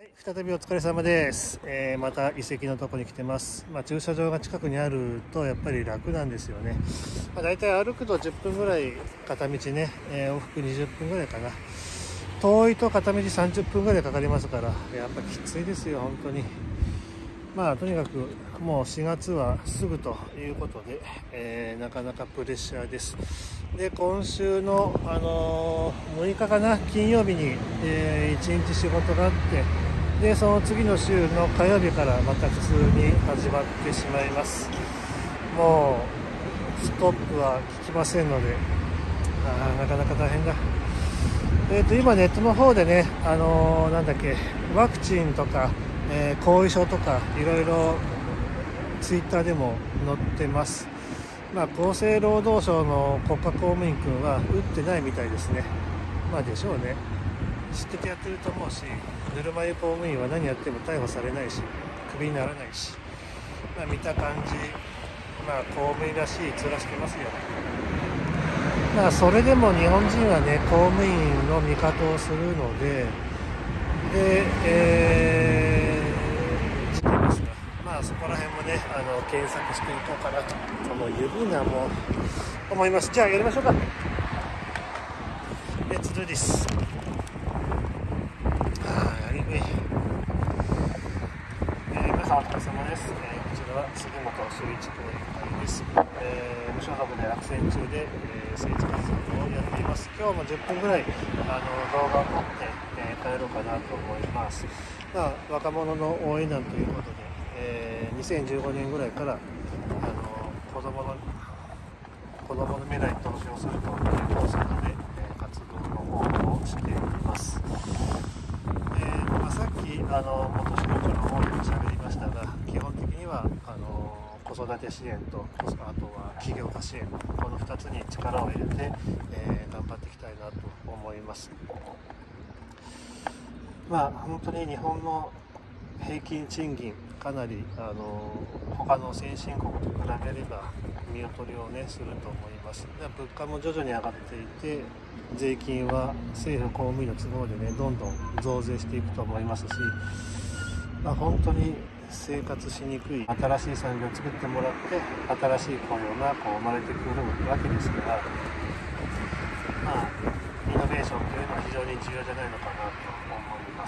再びお疲れ様です。また遺跡のとこに来てます。駐車場が近くにあるとやっぱり楽なんですよね。だいたい歩くと10分ぐらい片道ね、往復20分ぐらいかな。遠いと片道30分ぐらいかかりますから、やっぱきついですよ本当に。とにかくもう4月はすぐということで、なかなかプレッシャーです。で、今週の、6日かな、金曜日に、1日仕事があって、でその次の週の火曜日からまた普通に始まってしまいます。もうストップは効きませんので、なかなか大変だ。今ネットの方でね、ワクチンとか、後遺症とかいろいろツイッターでも載ってます。厚生労働省の国家公務員君は打ってないみたいですね。でしょうね。知っててやってると思うし、ぬるま湯公務員は何やっても逮捕されないし、クビにならないし、見た感じ、公務員らしい面してますよ。それでも日本人はね、公務員の味方をするので、そこら辺もね、検索していこうかなと、もう指がもう思います。じゃあやりましょうか。Let's do this。皆さんお疲れ様です。こちらは杉本修一公園会です。無所属で落選中で、政治活動をやっています。今日も10分ぐらい動画を撮って、帰ろうかなと思います。若者の応援団ということで、2015年ぐらいから子供の未来に投資をするというコンセプトで、活動の方をしています。さっき元仕事の方でも喋りましたが、基本的には子育て支援とあとは起業家支援、この2つに力を入れて、頑張っていきたいなと思います。本当に日本の平均賃金かなり他の先進国と比べれば見劣りをねすると思います。物価も徐々に上がっていて、税金は政府公務員の都合でねどんどん増税していくと思いますし、本当に生活しにくい新しい産業を作ってもらって新しい雇用が生まれてくるわけですから、イノベーションというのは非常に重要じゃないのかなと思います。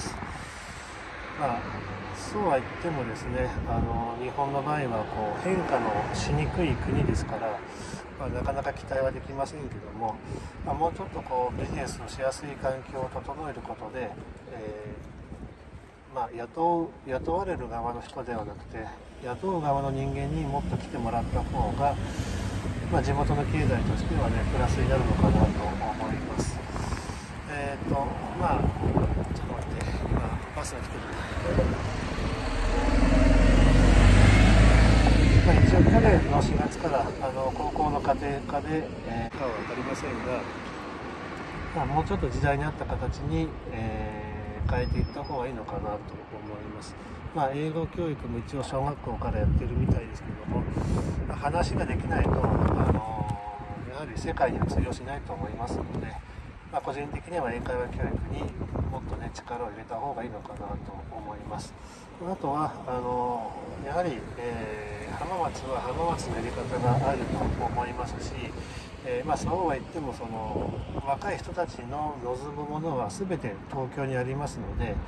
そうは言ってもですね、日本の場合は変化のしにくい国ですから、なかなか期待はできませんけども、もうちょっとビジネスをしやすい環境を整えることで、雇われる側の人ではなくて雇う側の人間にもっと来てもらった方が、地元の経済としてはねプラスになるのかなと思います。ちょっと待って、今バスが来てる。一応去年の4月から高校の家庭科で、かは分かりませんが、もうちょっと時代に合った形に、変えていった方がいいのかなと思います。英語教育も一応小学校からやってるみたいですけども、話ができないとやはり世界には通用しないと思いますので、個人的には英会話教育にもっとね力を入れた方がいいのかなと思います。あとはやはり、浜松は浜松のやり方があると思いますし、そうは言っても若い人たちの望むものは全て東京にありますので、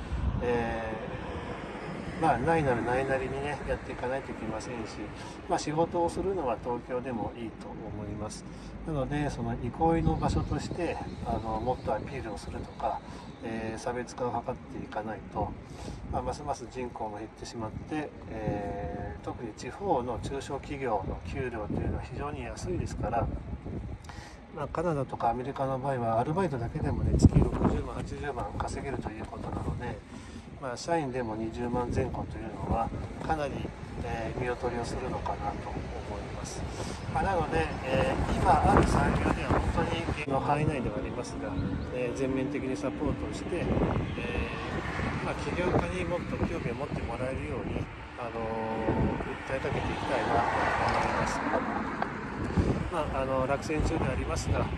ないならないなりにねやっていかないといけませんし、仕事をするのは東京でもいいと思います。なのでその憩いの場所としてもっとアピールをするとか、差別化を図っていかないと、ますます人口も減ってしまって、特に地方の中小企業の給料というのは非常に安いですから、カナダとかアメリカの場合はアルバイトだけでもね月60万80万稼げるということなので、社員でも20万前後というのはかなり、見劣りをするのかなと思います。なので、今ある産業では本当にの範囲内ではありますが、全面的にサポートをして、起業家にもっと興味を持ってもらえるように訴えかけていきたいなと思います。落選中でありますが、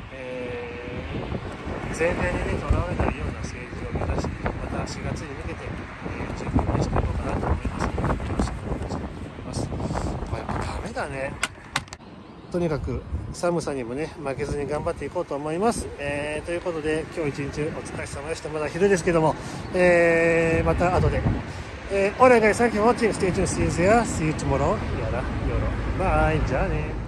前例にとらわれないような政治を目指して、また4月に向けて、 とにかく寒さにもね負けずに頑張っていこうと思います。ということで今日一日お疲れ様でした。まだ昼ですけども、また後で。Alright guys, thank you for watching. Stay tuned. See you there. See you tomorrow. やら、よろ。バイ。じゃあね。